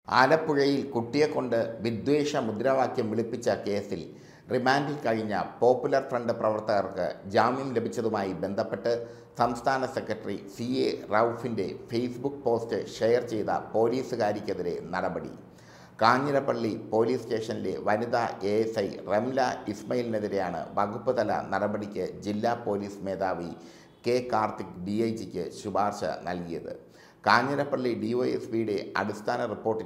ആലപ്പുഴയിൽ കുട്ടിയെക്കൊണ്ട് വിദ്വേഷ മുദ്രാവാക്യം വിളിപ്പിച്ച കേസിൽ റിമാൻഡിൽ കഴിഞ്ഞ പോപ്പുലർ ഫ്രണ്ട് പ്രവർത്തകർക്ക് ജാമ്യം ലഭിച്ചതുമായി ബന്ധപ്പെട്ട് സംസ്ഥാന സെക്രട്ടറി CA റൌഫിൻ്റെ ഫേസ്ബുക്ക് പോസ്റ്റ് ഷെയർ ചെയ്ത പോലീസുകാരിക്കെതിരെ നടപടി. കാഞ്ഞിരപ്പള്ളി പോലീസ് സ്റ്റേഷനിലെ വനിതാ ASI റംല ഇസ്മയിലിനെതിരെയാണ് വകുപ്പ് തല നടപടിക്ക് ജില്ലാ പോലീസ് മേധാവി K. കാർത്തിക് DIGക്ക് ശുപാർശ നൽകിയത്. കാഞ്ഞിരപ്പള്ളി DYSPയുടെ അന്വേഷണ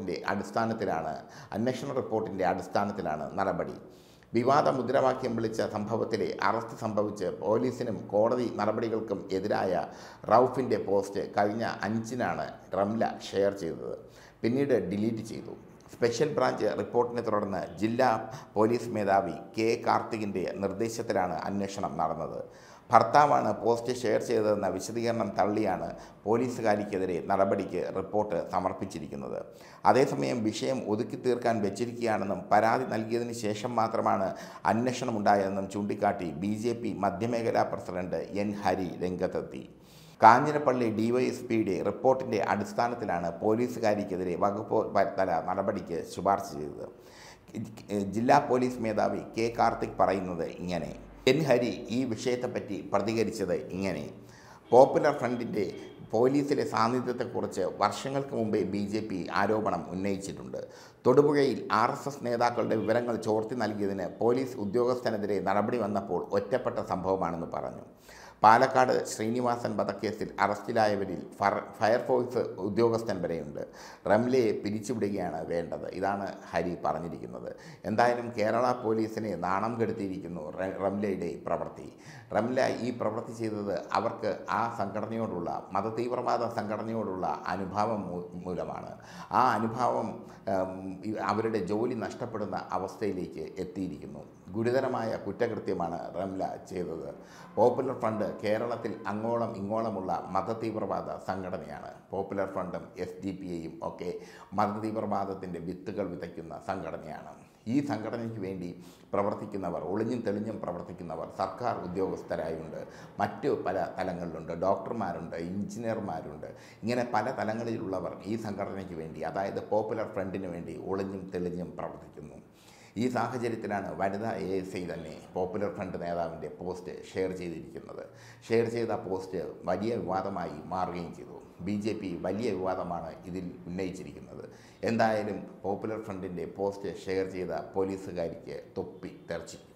റിപ്പോർട്ടിൻ്റെ അടിസ്ഥാനത്തിലാണ് നടപടി. വിവാദ മുദ്രാവാക്യം വിളിച്ച സംഭവത്തിലെ അറസ്റ്റ് സംഭവിച്ച് പോലീസിനും കോടതി നടപടികൾക്കും എതിരായ റൌഫിൻ്റെ പോസ്റ്റ് കഴിഞ്ഞ 5-നാണ് റംല ഷെയർ ചെയ്തത്. പിന്നീട് ഡിലീറ്റ് ചെയ്തു. സ്പെഷ്യൽ ബ്രാഞ്ച് റിപ്പോർട്ടിനെ തുടർന്ന് ജില്ലാ പോലീസ് മേധാവി K. കാർത്തികിൻ്റെ നിർദ്ദേശത്തിലാണ് അന്വേഷണം നടന്നത്. ഭർത്താവാണ് പോസ്റ്റ് ഷെയർ ചെയ്തതെന്ന വിശദീകരണം തള്ളിയാണ് പോലീസുകാരിക്കെതിരെ നടപടിക്ക് റിപ്പോർട്ട് സമർപ്പിച്ചിരിക്കുന്നത്. അതേസമയം വിഷയം ഒതുക്കി തീർക്കാൻ വെച്ചിരിക്കുകയാണെന്നും പരാതി നൽകിയതിന് ശേഷം മാത്രമാണ് അന്വേഷണമുണ്ടായതെന്നും ചൂണ്ടിക്കാട്ടി BJP മധ്യമേഖലാ പ്രസിഡന്റ് N. ഹരി രംഗത്തെത്തി. കാഞ്ഞിരപ്പള്ളി DYSPയുടെ റിപ്പോർട്ടിൻ്റെ അടിസ്ഥാനത്തിലാണ് പോലീസുകാരിക്കെതിരെ വകുപ്പ് തല നടപടിക്ക് ശുപാർശ ചെയ്തത്. ജില്ലാ പോലീസ് മേധാവി K. കാർത്തിക് പറയുന്നത് ഇങ്ങനെ. N. ഹരി ഈ വിഷയത്തെപ്പറ്റി പ്രതികരിച്ചത് ഇങ്ങനെ. പോപ്പുലർ ഫ്രണ്ടിൻ്റെ പോലീസിലെ സാന്നിധ്യത്തെക്കുറിച്ച് വർഷങ്ങൾക്ക് മുമ്പേ BJP ആരോപണം ഉന്നയിച്ചിട്ടുണ്ട്. തൊടുപുഴയിൽ RSS നേതാക്കളുടെ വിവരങ്ങൾ ചോർത്തി നൽകിയതിന് പോലീസ് ഉദ്യോഗസ്ഥനെതിരെ നടപടി വന്നപ്പോൾ ഒറ്റപ്പെട്ട സംഭവമാണെന്ന് പറഞ്ഞു. പാലക്കാട് ശ്രീനിവാസൻ വധക്കേസിൽ അറസ്റ്റിലായവരിൽ ഫയർഫോഴ്സ് ഉദ്യോഗസ്ഥൻ വരെയുണ്ട്. റംലയെ പിരിച്ചുവിടുകയാണ് വേണ്ടത്. ഇതാണ് ഹരി പറഞ്ഞിരിക്കുന്നത്. എന്തായാലും കേരള പോലീസിനെ നാണം കെടുത്തിയിരിക്കുന്നു റംലയുടെ പ്രവൃത്തി. റംല ഈ പ്രവൃത്തി ചെയ്തത് അവർക്ക് ആ സംഘടനയോടുള്ള മതതീവ്രവാദ സംഘടനയോടുള്ള അനുഭാവം മൂലമാണ്. ആ അനുഭാവം അവരുടെ ജോലി നഷ്ടപ്പെടുന്ന അവസ്ഥയിലേക്ക് എത്തിയിരിക്കുന്നു. ഗുരുതരമായ കുറ്റകൃത്യമാണ് റംല ചെയ്തത്. പോപ്പുലർ ഫ്രണ്ട് കേരളത്തിൽ അങ്ങോളം ഇങ്ങോളമുള്ള മതതീവ്രവാദ സംഘടനയാണ്. പോപ്പുലർ ഫ്രണ്ടും SDPIയും ഒക്കെ മതതീവ്രവാദത്തിൻ്റെ വിത്തുകൾ വിതയ്ക്കുന്ന സംഘടനയാണ്. ഈ സംഘടനയ്ക്ക് വേണ്ടി പ്രവർത്തിക്കുന്നവർ, ഒളിഞ്ഞും തെളിഞ്ഞും പ്രവർത്തിക്കുന്നവർ സർക്കാർ ഉദ്യോഗസ്ഥരായുണ്ട്, മറ്റു പല തലങ്ങളിലുണ്ട്, ഡോക്ടർമാരുണ്ട്, എഞ്ചിനീയർമാരുണ്ട്. ഇങ്ങനെ പല തലങ്ങളിലുള്ളവർ ഈ സംഘടനയ്ക്ക് വേണ്ടി, അതായത് പോപ്പുലർ ഫ്രണ്ടിന് വേണ്ടി ഒളിഞ്ഞും തെളിഞ്ഞും പ്രവർത്തിക്കുന്നു. ഈ സാഹചര്യത്തിലാണ് വനിതാ ASI തന്നെ പോപ്പുലർ ഫ്രണ്ട് നേതാവിൻ്റെ പോസ്റ്റ് ഷെയർ ചെയ്തിരിക്കുന്നത്. ഷെയർ ചെയ്ത പോസ്റ്റ് വലിയ വിവാദമായി മാറുകയും ചെയ്തു. BJP വലിയ വിവാദമാണ് ഇതിൽ ഉന്നയിച്ചിരിക്കുന്നത്. എന്തായാലും പോപ്പുലർ ഫ്രണ്ടിൻ്റെ പോസ്റ്റ് ഷെയർ ചെയ്ത പോലീസുകാരിക്ക് തൊപ്പി തെറിച്ചിരിക്കും.